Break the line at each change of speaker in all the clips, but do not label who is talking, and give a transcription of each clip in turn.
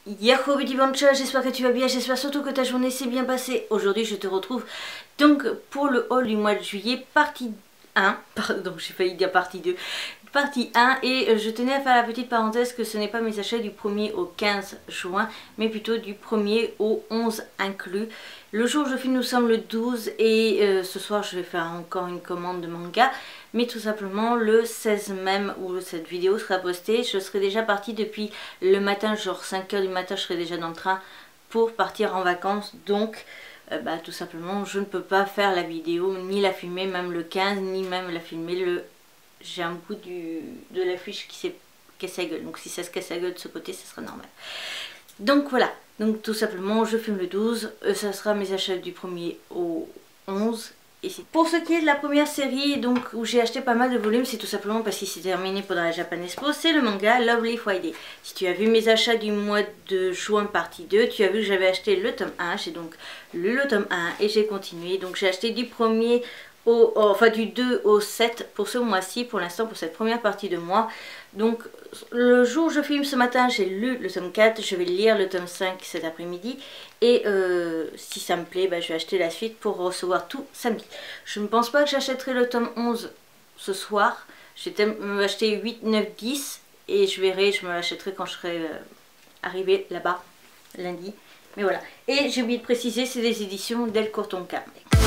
Yahoo Beauty Bancha, j'espère que tu vas bien, j'espère surtout que ta journée s'est bien passée. Aujourd'hui je te retrouve donc pour le haul du mois de juillet, partie 1, pardon j'ai failli dire partie 2, partie 1 et je tenais à faire la petite parenthèse que ce n'est pas mes achats du 1er au 15 juin, mais plutôt du 1er au 11 inclus. Le jour où je filme nous sommes le 12 et ce soir je vais faire encore une commande de manga. Mais tout simplement le 16 même où cette vidéo sera postée, je serai déjà partie depuis le matin, genre 5 h du matin, je serai déjà dans le train pour partir en vacances. Donc tout simplement je ne peux pas faire la vidéo ni la filmer même le 15 ni même la filmer le... J'ai un bout de l'affiche qui s'est cassé la gueule, donc si ça se casse la gueule de ce côté ça sera normal. Donc voilà, donc tout simplement je filme le 12, ça sera mes achats du 1er au 11. Et pour ce qui est de la première série donc où j'ai acheté pas mal de volumes, c'est tout simplement parce qu'il s'est terminé pendant la Japan Expo, c'est le manga Lovely Friday. Si tu as vu mes achats du mois de juin partie 2, tu as vu que j'avais acheté le tome 1, j'ai donc lu le tome 1 et j'ai continué. Donc j'ai acheté du 1er du 2 au 7 pour ce mois-ci, pour l'instant pour cette première partie de mois. Donc le jour où je filme ce matin j'ai lu le tome 4, je vais lire le tome 5 cet après-midi et si ça me plaît je vais acheter la suite pour recevoir tout samedi. Je ne pense pas que j'achèterai le tome 11 ce soir, je vais acheter 8, 9, 10 et je verrai, je me l'achèterai quand je serai arrivée là-bas lundi. Mais voilà, et j'ai oublié de préciser, c'est des éditions Delcourt Tonkam.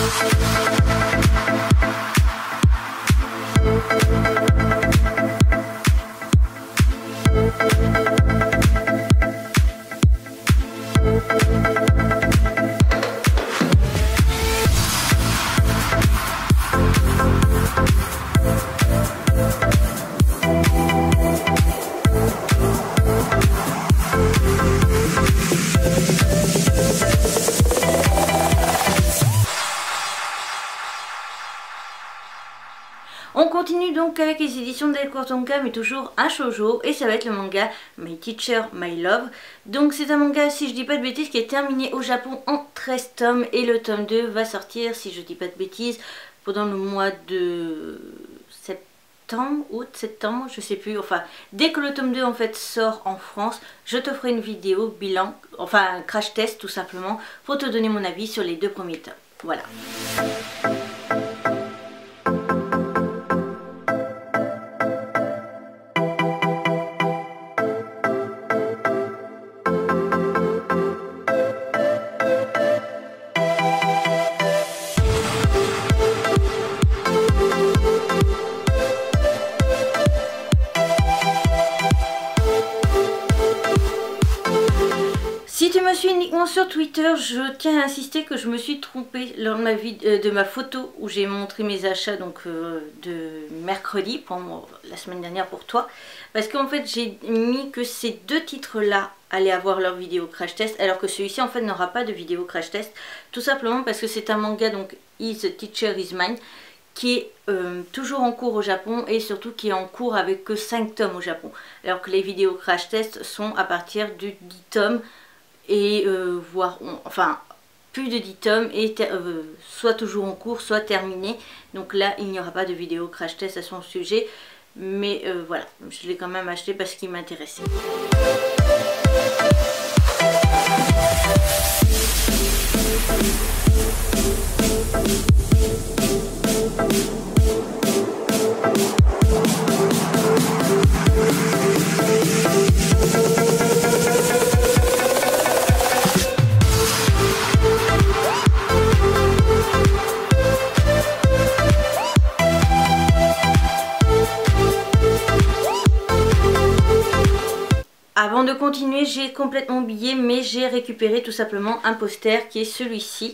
On continue donc avec les éditions Delcourt Tonkam, mais toujours un shoujo, et ça va être le manga My Teacher, My Love. Donc c'est un manga, si je dis pas de bêtises, qui est terminé au Japon en 13 tomes, et le tome 2 va sortir, si je dis pas de bêtises, pendant le mois de septembre, août, septembre, je sais plus, enfin, dès que le tome 2 en fait sort en France, je te ferai une vidéo bilan, enfin un crash test tout simplement, pour te donner mon avis sur les 2 premiers tomes. Voilà. Si tu me suis uniquement sur Twitter, je tiens à insister que je me suis trompée lors de ma photo où j'ai montré mes achats donc de mercredi, pour la semaine dernière pour toi. Parce qu'en fait j'ai mis que ces 2 titres là allaient avoir leur vidéo crash test, alors que celui-ci en fait n'aura pas de vidéo crash test. Tout simplement parce que c'est un manga donc Is the Teacher Is Mine, qui est toujours en cours au Japon et surtout qui est en cours avec que 5 tomes au Japon. Alors que les vidéos crash test sont à partir du 10 tomes. Et voire, enfin plus de 10 tomes et soit toujours en cours, soit terminé. Donc là il n'y aura pas de vidéo crash test à son sujet. Mais voilà, je l'ai quand même acheté parce qu'il m'intéressait. Avant de continuer, j'ai complètement oublié, mais j'ai récupéré tout simplement un poster qui est celui-ci.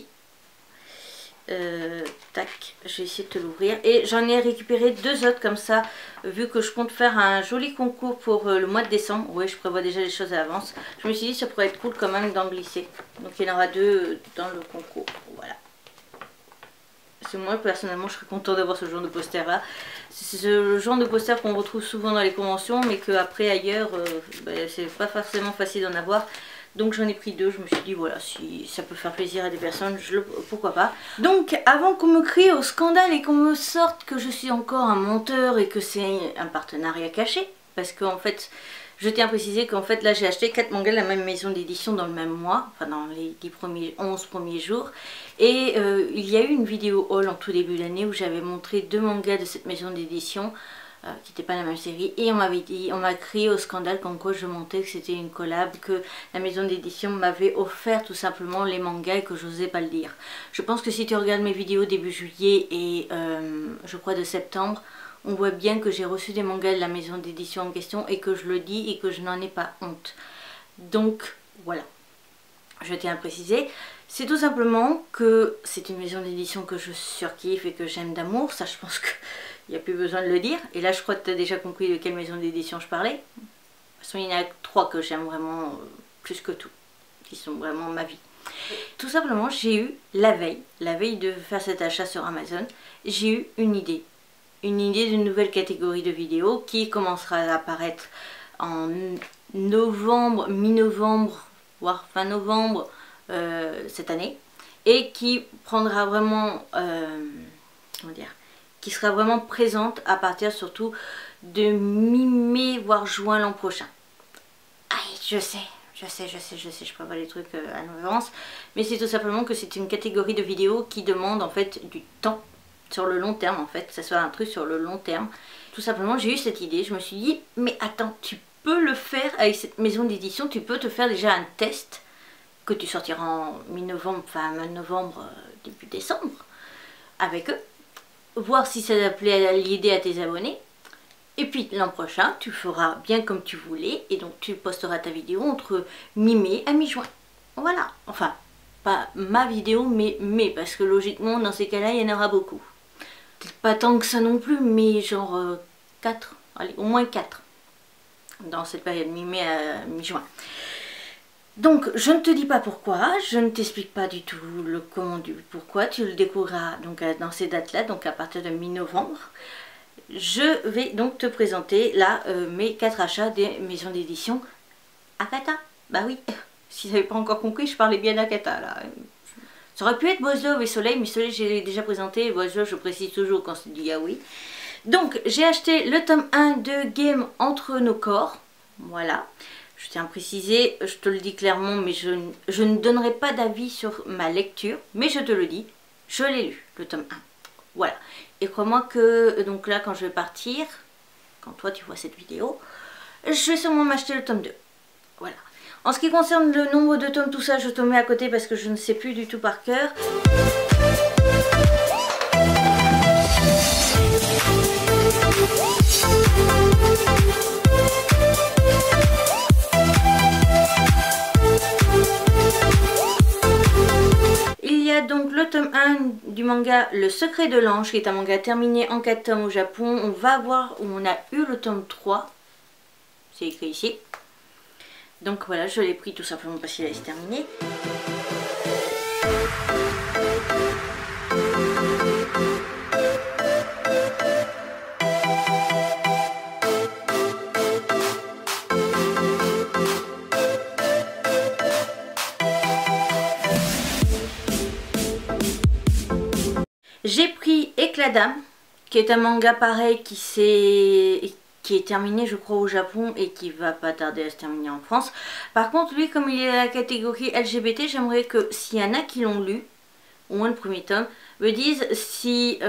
Tac, je vais essayer de te l'ouvrir. Et j'en ai récupéré 2 autres comme ça, vu que je compte faire un joli concours pour le mois de décembre. Oui, je prévois déjà les choses à l'avance. Je me suis dit que ça pourrait être cool quand même d'en glisser. Donc il y en aura 2 dans le concours. Voilà. C'est moi personnellement je serais content d'avoir ce genre de poster là. C'est ce genre de poster qu'on retrouve souvent dans les conventions, mais qu'après ailleurs c'est pas forcément facile d'en avoir. Donc j'en ai pris 2, je me suis dit voilà, si ça peut faire plaisir à des personnes, pourquoi pas. Donc avant qu'on me crie au scandale et qu'on me sorte que je suis encore un menteur et que c'est un partenariat caché, parce qu'en fait Je tiens à préciser qu'en fait là j'ai acheté 4 mangas de la même maison d'édition dans le même mois, enfin dans les 11 premiers jours. Et il y a eu une vidéo haul en tout début d'année où j'avais montré 2 mangas de cette maison d'édition qui n'étaient pas la même série. Et on m'a crié au scandale comme quoi je montais que c'était une collab, que la maison d'édition m'avait offert tout simplement les mangas et que j'osais pas le dire. Je pense que si tu regardes mes vidéos début juillet et je crois de septembre, on voit bien que j'ai reçu des mangas de la maison d'édition en question et que je le dis et que je n'en ai pas honte. Donc voilà, je tiens à préciser. C'est tout simplement que c'est une maison d'édition que je surkiffe et que j'aime d'amour. Ça, je pense qu'il n'y a plus besoin de le dire. Et là, je crois que tu as déjà compris de quelle maison d'édition je parlais. De toute façon, il y en a 3 que j'aime vraiment plus que tout, qui sont vraiment ma vie. Tout simplement, j'ai eu la veille de faire cet achat sur Amazon, j'ai eu une idée d'une nouvelle catégorie de vidéos qui commencera à apparaître en novembre, mi-novembre, voire fin novembre cette année, et qui prendra vraiment, comment dire, qui sera vraiment présente à partir surtout de mi-mai, voire juin l'an prochain. Aïe, je sais, je prévois les trucs à l'avance, mais c'est tout simplement que c'est une catégorie de vidéos qui demande en fait du temps. Sur le long terme en fait, que ça soit un truc sur le long terme. Tout simplement j'ai eu cette idée, je me suis dit mais attends, tu peux le faire avec cette maison d'édition, tu peux te faire déjà un test que tu sortiras en mi-novembre, enfin novembre, début décembre avec eux, voir si ça plaît à l'idée à tes abonnés, et puis l'an prochain tu feras bien comme tu voulais et donc tu posteras ta vidéo entre mi-mai à mi-juin. Voilà, enfin pas ma vidéo mais parce que logiquement dans ces cas-là il y en aura beaucoup. Peut-être pas tant que ça non plus, mais genre 4, allez, au moins 4 dans cette période mi-mai à mi-juin. Donc je ne te dis pas pourquoi, je ne t'explique pas du tout le comment du pourquoi, tu le découvriras donc dans ces dates-là, donc à partir de mi-novembre. Je vais donc te présenter là mes 4 achats des maisons d'édition Akata. Bah oui, si tu n'avais pas encore compris, je parlais bien d'Akata là. Ça aurait pu être Boys Love et Soleil, mais Soleil j'ai déjà présenté, Boys Love je précise toujours quand c'est du yaoi. Donc j'ai acheté le tome 1 de Game Entre Nos Corps, voilà. Je tiens à préciser, je te le dis clairement, mais je ne donnerai pas d'avis sur ma lecture, mais je te le dis, je l'ai lu, le tome 1. Voilà. Et crois-moi que, donc là quand je vais partir, quand toi tu vois cette vidéo, je vais sûrement m'acheter le tome 2. Voilà. En ce qui concerne le nombre de tomes, tout ça, je te mets à côté parce que je ne sais plus du tout par cœur. Il y a donc le tome 1 du manga Le Secret de l'Ange, qui est un manga terminé en 4 tomes au Japon. On va voir où on a eu le tome 3. C'est écrit ici. Donc voilà, je l'ai pris tout simplement parce qu'il allait se terminer. J'ai pris Éclat d'âme, qui est un manga pareil qui est terminé je crois au Japon et qui va pas tarder à se terminer en France. Par contre lui, comme il est à la catégorie LGBT, j'aimerais que s'il y en a qui l'ont lu, au moins le premier tome, me disent si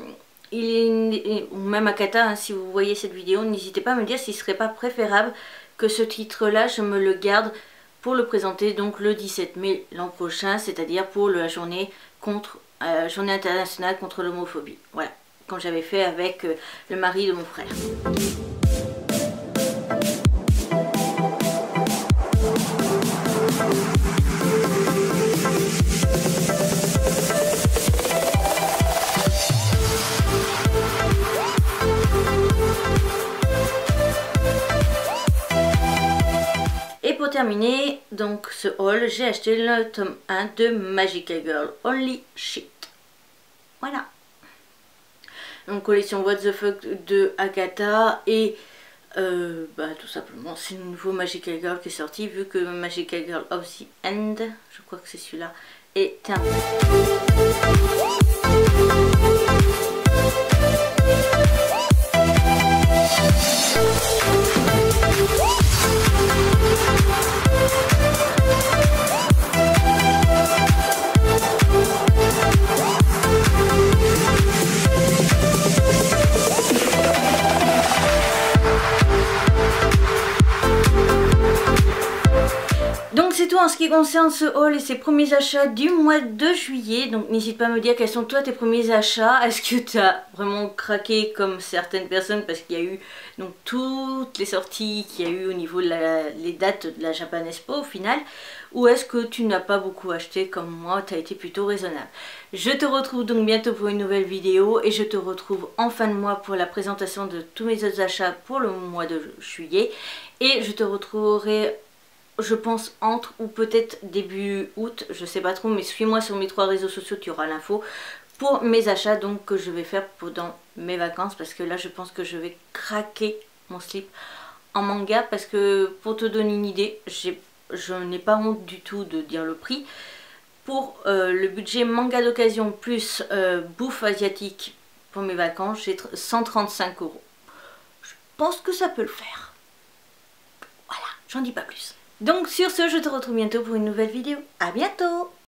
ou même Akata, hein, si vous voyez cette vidéo, n'hésitez pas à me dire s'il serait pas préférable que ce titre là je me le garde pour le présenter donc le 17 mai l'an prochain, c'est-à-dire pour la journée journée internationale contre l'homophobie. Voilà, comme j'avais fait avec le mari de mon frère. Et pour terminer donc ce haul, j'ai acheté le tome 1 de Magical Girl Only Shit. Voilà. Donc collection What the Fuck de Akata et tout simplement c'est le nouveau Magical Girl qui est sorti, vu que Magical Girl of the End, je crois que c'est celui-là, est terminé. Donc c'est tout en ce qui concerne ce haul et ses premiers achats du mois de juillet. Donc n'hésite pas à me dire quels sont toi tes premiers achats. Est-ce que tu as vraiment craqué comme certaines personnes parce qu'il y a eu donc toutes les sorties qu'il y a eu au niveau de les dates de la Japan Expo au final, ou est-ce que tu n'as pas beaucoup acheté comme moi, tu as été plutôt raisonnable. Je te retrouve donc bientôt pour une nouvelle vidéo et je te retrouve en fin de mois pour la présentation de tous mes autres achats pour le mois de juillet et je te retrouverai, je pense, entre ou peut-être début août, je sais pas trop, mais suis-moi sur mes 3 réseaux sociaux, tu auras l'info pour mes achats donc que je vais faire pendant mes vacances, parce que là je pense que je vais craquer mon slip en manga, parce que pour te donner une idée, je n'ai pas honte du tout de dire le prix. Pour le budget manga d'occasion plus bouffe asiatique pour mes vacances, j'ai 135 €. Je pense que ça peut le faire. Voilà, j'en dis pas plus. Donc sur ce, je te retrouve bientôt pour une nouvelle vidéo. À bientôt!